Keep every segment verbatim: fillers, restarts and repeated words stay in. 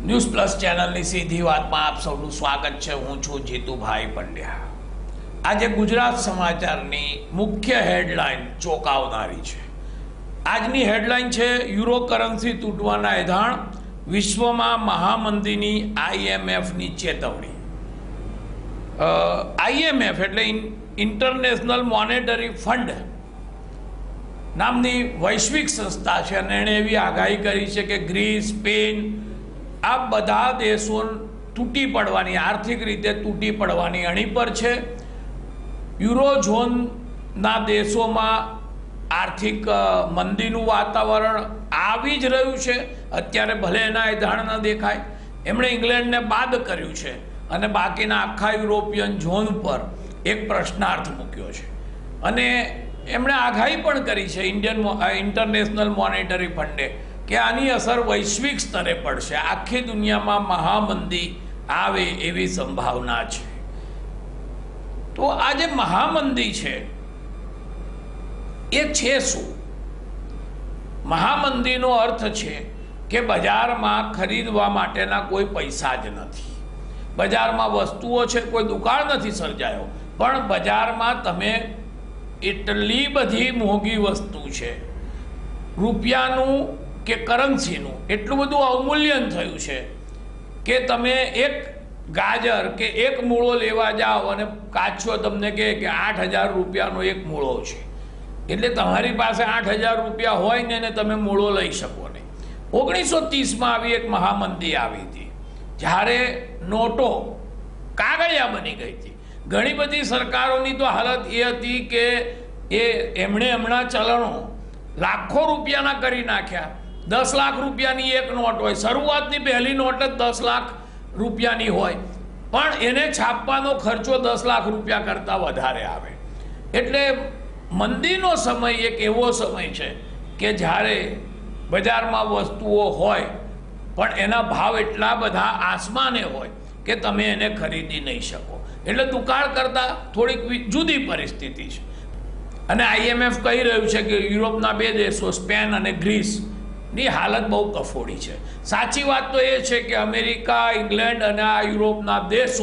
News plus ચેનલની સીધી વાતમાં આપ સૌનું સ્વાગત છે। હું છું જીતુભાઈ પંડ્યા। આજે ગુજરાત સમાચારની મુખ્ય હેડલાઇન ચોંકાવનારી છે। આજની હેડલાઇન છે યુરો કરન્સી તૂટવાના એધાણ, વિશ્વમાં મહામંદીની આઈએમએફની ચેતવણી। આઈએમએફ એટલે ઇન્ટરનેશનલ મોનેટરી ફંડ નામની વૈશ્વિક સંસ્થા છે અને એણે એવી આગાહી કરી છે કે ગ્રીસ, સ્પેન આ બધા દેશો તૂટી પડવાની, આર્થિક રીતે તૂટી પડવાની અણી પર છે। યુરોઝોનના દેશોમાં આર્થિક મંદીનું વાતાવરણ આવી જ રહ્યું છે અત્યારે, ભલે એના એધાણ ન દેખાય। એમણે ઇંગ્લેન્ડને બાદ કર્યું છે અને બાકીના આખા યુરોપિયન ઝોન પર એક પ્રશ્નાર્થ મૂક્યો છે અને એમણે આગાહી પણ કરી છે ઇન્ડિયન ઇન્ટરનેશનલ મોનેટરી ફંડે કે આની અસર વૈશ્વિક સ્તરે પડશે, આખી દુનિયામાં મહામંદી આવે એવી સંભાવના છે। તો આ જે મહામંદી છે એ છે શું? મહામંદીનો અર્થ છે કે બજારમાં ખરીદવા માટેના કોઈ પૈસા જ નથી, બજારમાં વસ્તુઓ છે, કોઈ દુકાળ નથી સર્જાયો, પણ બજારમાં તમે એટલી બધી મોંઘી વસ્તુ છે, રૂપિયાનું કે કરન્સીનું એટલું બધું અવમૂલ્યન થયું છે કે તમે એક ગાજર કે એક મૂળો લેવા જાઓ અને કાચો તમને કહે કે આઠ હજાર રૂપિયાનો એક મૂળો છે, એટલે તમારી પાસે આઠ હજાર રૂપિયા હોય ને તમે મૂળો લઈ શકો નહીં। ઓગણીસો ત્રીસમાં આવી એક મહામંદી આવી હતી જ્યારે નોટો કાગળિયા બની ગઈ હતી। ઘણી બધી સરકારોની તો હાલત એ હતી કે એ એમણે હમણાં ચલણો લાખો રૂપિયાના કરી નાખ્યા। દસ લાખ રૂપિયાની એક નોટ હોય, શરૂઆતની પહેલી નોટ જ દસ લાખ રૂપિયાની હોય, પણ એને છાપવાનો ખર્ચો દસ લાખ રૂપિયા કરતાં વધારે આવે। એટલે મંદીનો સમય એક એવો સમય છે કે જ્યારે બજારમાં વસ્તુઓ હોય પણ એના ભાવ એટલા બધા આસમાને હોય કે તમે એને ખરીદી નહીં શકો, એટલે દુકાળ કરતાં થોડીક જુદી પરિસ્થિતિ છે। અને આઈએમએફ કહી રહ્યું છે કે યુરોપના બે દેશો સ્પેન અને ગ્રીસની હાલત બહુ કફોડી છે। સાચી વાત તો એ છે કે અમેરિકા, ઇંગ્લેન્ડ અને આ યુરોપના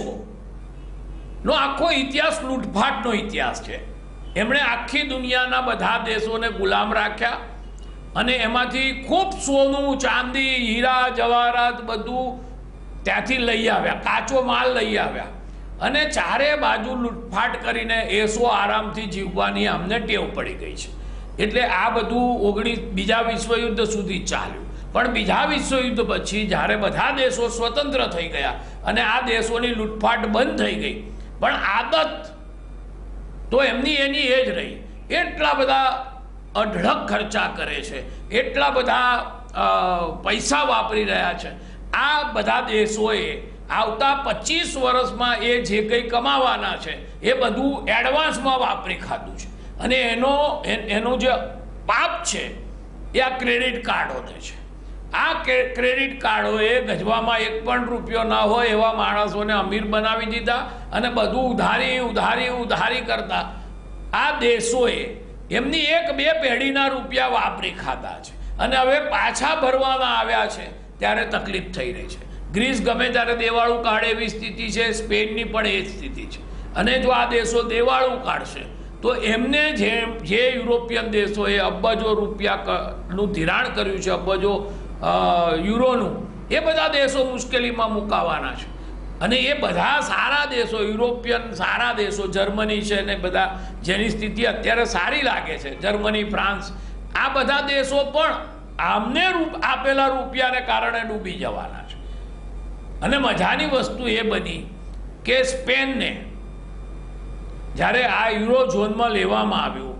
દેશોનો આખો ઇતિહાસ લૂંટફાટનો ઇતિહાસ છે। એમણે આખી દુનિયાના બધા દેશોને ગુલામ રાખ્યા અને એમાંથી ખૂબ સોનું, ચાંદી, હીરા, જવાહરાત બધું ત્યાંથી લઈ આવ્યા, કાચો માલ લઈ આવ્યા અને ચારે બાજુ લૂંટફાટ કરીને એસો આરામથી જીવવાની અમને ટેવ પડી ગઈ છે। એટલે આ બધું ઓગણીસ બીજા વિશ્વયુદ્ધ સુધી ચાલ્યું, પણ બીજા વિશ્વયુદ્ધ પછી જ્યારે બધા દેશો સ્વતંત્ર થઈ ગયા અને આ દેશોની લૂંટફાટ બંધ થઈ ગઈ, પણ આદત તો એમની એની એ જ રહી। એટલા બધા અઢળક ખર્ચા કરે છે, એટલા બધા પૈસા વાપરી રહ્યા છે। આ બધા દેશોએ આવતા પચીસ વર્ષમાં એ જે કંઈ કમાવાના છે એ બધું એડવાન્સમાં વાપરી ખાધું છે અને એનો એનું જે પાપ છે એ આ ક્રેડિટ કાર્ડોને છે। આ ક્રેડિટ કાર્ડોએ ગજવામાં એક પણ રૂપિયો ના હોય એવા માણસોને અમીર બનાવી દીધા અને બધું ઉધારી ઉધારી ઉધારી કરતા આ દેશોએ એમની એક બે પેઢીના રૂપિયા વાપરી ખાધા છે અને હવે પાછા ભરવાના આવ્યા છે ત્યારે તકલીફ થઈ રહી છે। ગ્રીસ ગમે ત્યારે દેવાળું કાઢે એવી સ્થિતિ છે, સ્પેનની પણ એ જ સ્થિતિ છે અને જો આ દેશો દેવાળું કાઢશે તો એમને જે જે યુરોપિયન દેશોએ અબજો રૂપિયાનું ધિરાણ કર્યું છે, અબજો યુરોનું, એ બધા દેશો મુશ્કેલીમાં મુકાવાના છે અને એ બધા સારા દેશો, યુરોપિયન સારા દેશો, જર્મની છે ને બધા જેની સ્થિતિ અત્યારે સારી લાગે છે, જર્મની, ફ્રાન્સ, આ બધા દેશો પણ આમને રૂપ આપેલા રૂપિયાને કારણે ડૂબી જવાના છે। અને મજાની વસ્તુ એ બની કે સ્પેનને જ્યારે આ યુરો ઝોનમાં લેવામાં આવ્યું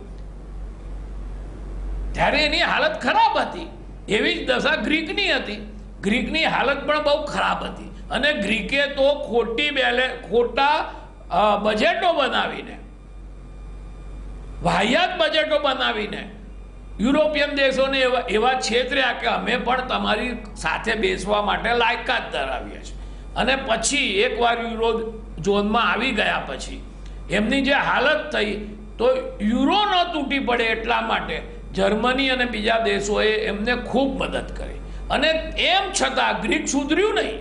ત્યારે એની હાલત ખરાબ હતી, એવી જ દશા ગ્રીકની હતી। ગ્રીકની હાલત પણ બહુ ખરાબ હતી અને ગ્રીકે તો ખોટી બેલે ખોટા બજેટો બનાવીને, વાહિયાત બજેટો બનાવીને યુરોપિયન દેશોને એવા એવા છેતર્યા કે અમે પણ તમારી સાથે બેસવા માટે લાયકાત ધરાવીએ છીએ અને પછી એકવાર યુરો ઝોનમાં આવી ગયા પછી એમની જે હાલત થઈ તો યુરો ન તૂટી પડે એટલા માટે જર્મની અને બીજા દેશોએ એમને ખૂબ મદદ કરી અને એમ છતાં ગ્રીક સુધર્યું નહીં.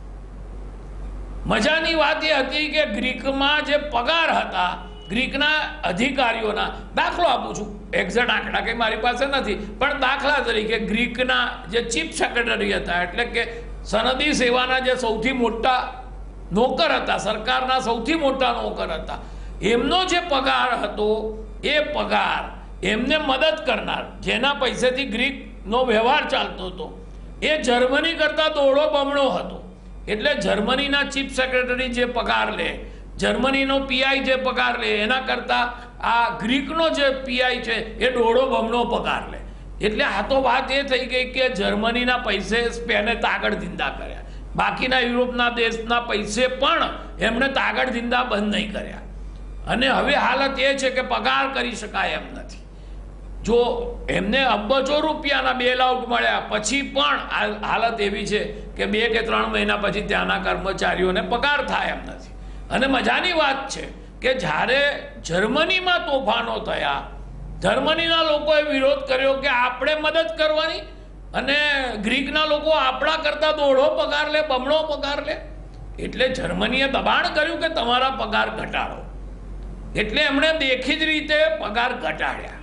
મજાની વાત એ હતી કે ગ્રીકમાં જે પગાર હતા ગ્રીકના અધિકારીઓના, દાખલો આપું છું, એક્ઝેક્ટ આંકડા કંઈ મારી પાસે નથી, પણ દાખલા તરીકે ગ્રીકના જે ચીફ સેક્રેટરી હતા, એટલે કે સનદી સેવાના જે સૌથી મોટા નોકર હતા, સરકારના સૌથી મોટા નોકર હતા, એમનો જે પગાર હતો એ પગાર એમને મદદ કરનાર, જેના પૈસેથી ગ્રીકનો વ્યવહાર ચાલતો હતો, એ જર્મની કરતાં દોઢો બમણો હતો. એટલે જર્મનીના ચીફ સેક્રેટરી જે પગાર લે, જર્મનીનો પીઆઈ જે પગાર લે, એના કરતાં આ ગ્રીકનો જે પીઆઈ છે એ દોઢો બમણો પગાર લે. એટલે આ તો વાત એ થઈ ગઈ કે જર્મનીના પૈસે સ્પેને તાગડ ધીંધા કર્યા, બાકીના યુરોપના દેશના પૈસે પણ એમણે તાગડ ધીંધા બંધ નહીં કર્યા. અને હવે હાલત એ છે કે પગાર કરી શકાય એમ નથી. જો એમને અબજો રૂપિયાના બેલ આઉટ મળ્યા પછી પણ હાલત એવી છે કે બે કે ત્રણ મહિના પછી ત્યાંના કર્મચારીઓને પગાર થાય એમ નથી. અને મજાની વાત છે કે જ્યારે જર્મનીમાં તોફાનો થયા, જર્મનીના લોકોએ વિરોધ કર્યો કે આપણે મદદ કરવાની અને ગ્રીકના લોકો આપણા કરતાં દોઢો પગાર લે, બમણો પગાર લે. એટલે જર્મનીએ દબાણ કર્યું કે તમારા પગાર ઘટાડો. એટલે એમણે દેખી જ રીતે પગાર ઘટાડ્યા.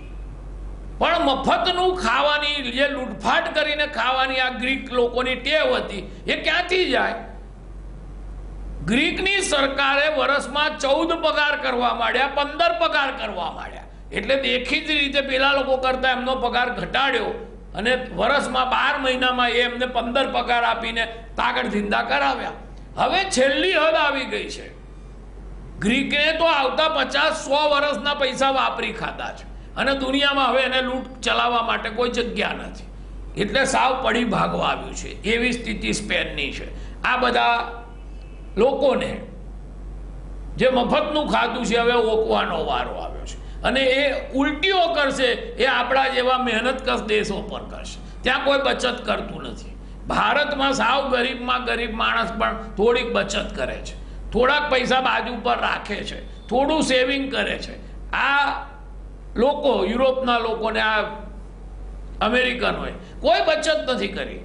પણ મફતનું ખાવાની, જે લૂંટફાટ કરીને ખાવાની આ ગ્રીક લોકોની ટેવ હતી, એ ક્યાંથી જાય? ગ્રીકની સરકારે વર્ષમાં ચૌદ પગાર કરવા માંડ્યા, પંદર પગાર કરવા માંડ્યા. એટલે દેખી જ રીતે પેલા લોકો કરતા એમનો પગાર ઘટાડ્યો અને વર્ષમાં બાર મહિનામાં એ એમને પંદર પગાર આપીને તાગડ ધીંધા કરાવ્યા. હવે છેલ્લી હદ આવી ગઈ છે. ગ્રીકે તો આવતા પચાસ સો વર્ષના પૈસા વાપરી ખાધા છે અને દુનિયામાં હવે એને લૂંટ ચલાવવા માટે કોઈ જગ્યા નથી. એટલે સાવ પડી ભાગવા આવ્યું છે. એવી સ્થિતિ સ્પેનની છે. આ બધા લોકોને જે મફતનું ખાધું છે હવે ઓકવાનો વારો આવ્યો છે અને એ ઉલટીઓ કરશે એ આપણા જેવા મહેનતકશ દેશો પર કરશે. ત્યાં કોઈ બચત કરતું નથી. ભારતમાં સાવ ગરીબમાં ગરીબ માણસ પણ થોડીક બચત કરે છે, થોડાક પૈસા બાજુ પર રાખે છે, થોડું સેવિંગ કરે છે. આ લોકો, યુરોપના લોકોને, આ અમેરિકનોએ કોઈ બચત નથી કરી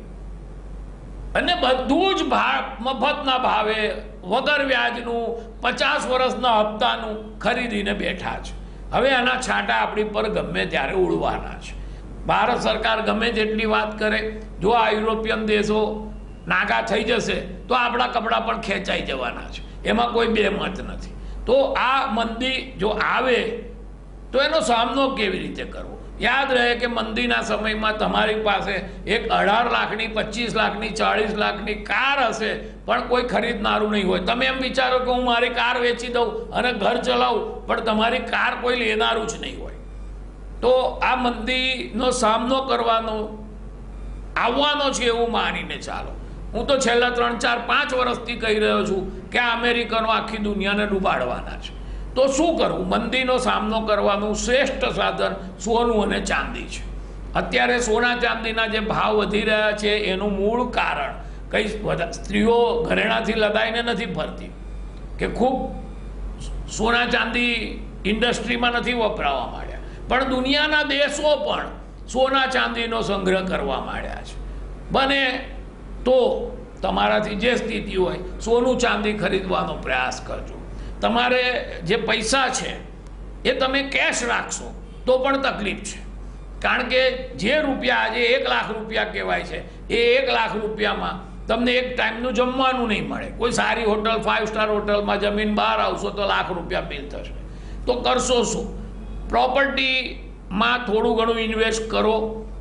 અને બધું જ ભાવ મફતના ભાવે વગર વ્યાજનું પચાસ વર્ષના હપ્તાનું ખરીદીને બેઠા છે. હવે આના છાંટા આપણી પર ગમે ત્યારે ઉડવાના છે. ભારત સરકાર ગમે તેટલી વાત કરે, જો આ યુરોપિયન દેશો નાગા થઈ જશે તો આપણા કપડાં પણ ખેંચાઈ જવાના છે, એમાં કોઈ બે મત નથી. તો આ મંદી જો આવે તો એનો સામનો કેવી રીતે કરવો? યાદ રહે કે મંદીના સમયમાં તમારી પાસે એક અઢાર લાખની, પચીસ લાખની, ચાળીસ લાખની કાર હશે પણ કોઈ ખરીદનારું નહીં હોય. તમે એમ વિચારો કે હું મારી કાર વેચી દઉં અને ઘર ચલાવું, પણ તમારી કાર કોઈ લેનારું જ નહીં હોય. તો આ મંદીનો સામનો કરવાનો આવવાનો છે એવું માનીને ચાલો. હું તો છેલ્લા ત્રણ ચાર પાંચ વર્ષથી કહી રહ્યો છું કે આ અમેરિકનો આખી દુનિયાને ડૂબાડવાના છે. તો શું કરવું? મંદીનો સામનો કરવાનું શ્રેષ્ઠ સાધન સોનું અને ચાંદી છે. અત્યારે સોના ચાંદીના જે ભાવ વધી રહ્યા છે એનું મૂળ કારણ કઈ સ્ત્રીઓ ઘરેણાથી લદાઈને નથી ફરતી કે ખૂબ સોના ચાંદી ઇન્ડસ્ટ્રીમાં નથી વપરાવા માંડ્યા, પણ દુનિયાના દેશો પણ સોના ચાંદીનો સંગ્રહ કરવા માંડ્યા છે. બને તો તમારાથી જે સ્થિતિ હોય સોનું ચાંદી ખરીદવાનો પ્રયાસ કરજો. તમારે જે પૈસા છે એ તમે કેશ રાખશો તો પણ તકલીફ છે, કારણ કે જે રૂપિયા આજે એક લાખ રૂપિયા કહેવાય છે એ એક લાખ રૂપિયામાં તમને એક ટાઈમનું જમવાનું નહીં મળે. કોઈ સારી હોટલ, ફાઇવ સ્ટાર હોટલમાં જમીન બહાર આવશો તો લાખ રૂપિયા બિલ થશે. તો કરશો શું? પ્રોપર્ટીમાં થોડું ઘણું ઇન્વેસ્ટ કરો,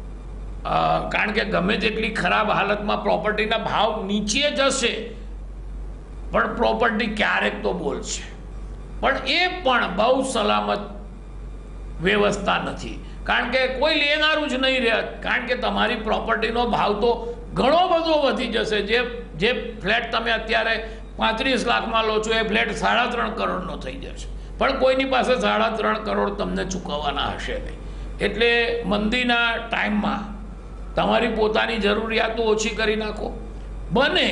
કારણ કે ગમે તેટલી ખરાબ હાલતમાં પ્રોપર્ટીના ભાવ નીચે જશે પણ પ્રોપર્ટી ક્યારેક તો બોલશે. પણ એ પણ બહુ સલામત વ્યવસ્થા નથી, કારણ કે કોઈ લેનારું જ નહીં રહે, કારણ કે તમારી પ્રોપર્ટીનો ભાવ તો ઘણો બધો વધી જશે. જે જે ફ્લેટ તમે અત્યારે પાંત્રીસ લાખમાં લો છો એ ફ્લેટ સાડા ત્રણ કરોડનો થઈ જશે, પણ કોઈની પાસે સાડા ત્રણ કરોડ તમને ચૂકવવાના હશે નહીં. એટલે મંદીના ટાઈમમાં તમારી પોતાની જરૂરિયાતો ઓછી કરી નાખો. બને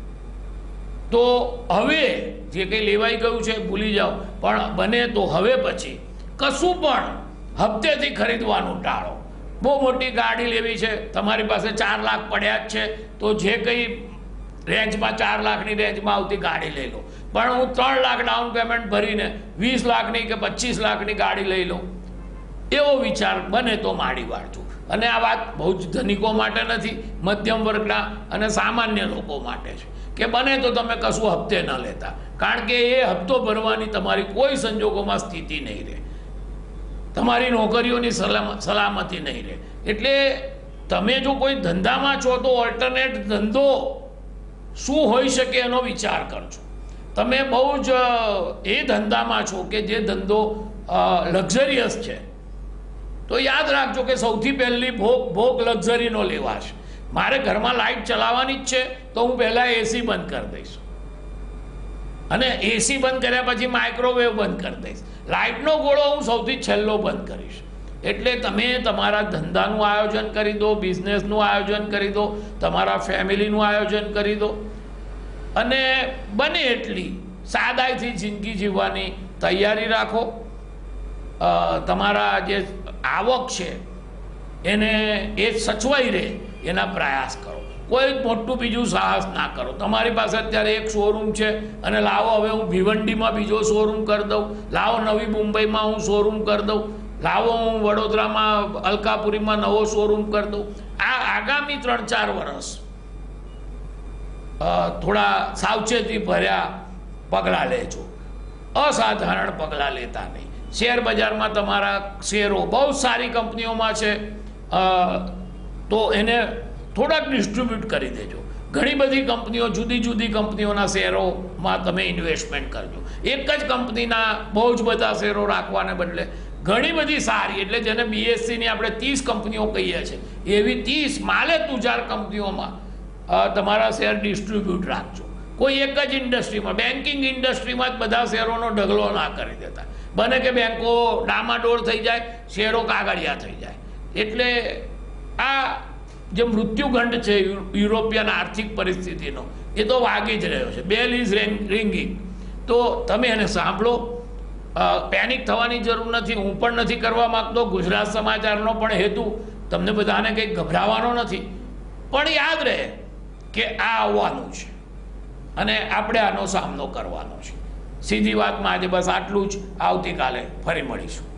તો હવે જે કંઈ લેવાઈ ગયું છે ભૂલી જાઓ, પણ બને તો હવે પછી કશું પણ હપ્તેથી ખરીદવાનું ટાળો. બહુ મોટી ગાડી લેવી છે, તમારી પાસે ચાર લાખ પડ્યા જ છે, તો જે કંઈ રેન્જમાં ચાર લાખની રેન્જમાં આવતી ગાડી લઈ લો. પણ હું ત્રણ લાખ ડાઉન પેમેન્ટ ભરીને વીસ લાખની કે પચીસ લાખની ગાડી લઈ લઉં, એવો વિચાર બને તો માંડી વાળજો. અને આ વાત બહુ જ ધનિકો માટે નથી, મધ્યમ વર્ગના અને સામાન્ય લોકો માટે છે કે બને તો તમે કશું હપ્તે ન લેતા, કારણ કે એ હપ્તો ભરવાની તમારી કોઈ સંજોગોમાં સ્થિતિ નહીં રહે, તમારી નોકરીઓની સલામતી નહીં રહે. એટલે તમે જો કોઈ ધંધામાં છો તો ઓલ્ટરનેટ ધંધો શું હોઈ શકે એનો વિચાર કરજો. તમે બહુ જ એ ધંધામાં છો કે જે ધંધો લક્ઝરિયસ છે, તો યાદ રાખજો કે સૌથી પહેલી ભોગ ભોગ લક્ઝરીનો લેવાશે. મારે ઘરમાં લાઇટ ચલાવવાની જ છે તો હું પહેલાં એસી બંધ કરી દઈશ, અને એસી બંધ કર્યા પછી માઇક્રોવેવ બંધ કરી દઈશ. લાઇટનો ગોળો હું સૌથી છેલ્લો બંધ કરીશ. એટલે તમે તમારા ધંધાનું આયોજન કરી દો, બિઝનેસનું આયોજન કરી દો, તમારા ફેમિલીનું આયોજન કરી દો, અને બને એટલી સાદાઈથી જિંદગી જીવવાની તૈયારી રાખો. તમારા જે આવક છે એને એ સચવાઈ રહે એના પ્રયાસ કરો. કોઈ મોટું બીજું સાહસ ના કરો. તમારી પાસે અત્યારે એક શોરૂમ છે અને લાવો હવે હું ભિવંડીમાં બીજો શોરૂમ કરી દઉં, લાવો નવી મુંબઈમાં હું શોરૂમ કરી દઉં, લાવો હું વડોદરામાં અલકાપુરીમાં નવો શોરૂમ કરી દઉં. આ આગામી ત્રણ ચાર વર્ષ થોડા સાવચેતી ભર્યા પગલાં લેજો, અસાધારણ પગલાં લેતા નહીં. શેર બજારમાં તમારા શેરો બહુ સારી કંપનીઓમાં છે તો એને થોડાક ડિસ્ટ્રીબ્યુટ કરી દેજો. ઘણી બધી કંપનીઓ, જુદી જુદી કંપનીઓના શેરોમાં તમે ઇન્વેસ્ટમેન્ટ કરજો. એક જ કંપનીના બહુ જ બધા શેરો રાખવાને બદલે ઘણી બધી સારી, એટલે જેને બીએસસીની આપણે ત્રીસ કંપનીઓ કહીએ છીએ એવી ત્રીસ માલે તુજાર કંપનીઓમાં તમારા શેર ડિસ્ટ્રીબ્યુટ રાખજો. કોઈ એક જ ઇન્ડસ્ટ્રીમાં, બેન્કિંગ ઇન્ડસ્ટ્રીમાં જ બધા શેરોનો ઢગલો ના કરી દેતા. બને કે બેંકો ડામાડોળ થઈ જાય, શેરો કાગળિયા થઈ જાય. એટલે આ જે મૃત્યુગંડ છે યુરોપિયન આર્થિક પરિસ્થિતિનો, એ તો વાગી જ રહ્યો છે. Bell is ringing. તો તમે એને સાંભળો. પેનિક થવાની જરૂર નથી, હું પણ નથી કરવા માગતો. ગુજરાત સમાચારનો પણ હેતુ તમને બધાને કંઈક ગભરાવાનો નથી, પણ યાદ રહે કે આ આવવાનું છે અને આપણે આનો સામનો કરવાનો છે. સીધી વાતમાં આજે બસ આટલું જ. આવતીકાલે ફરી મળીશું.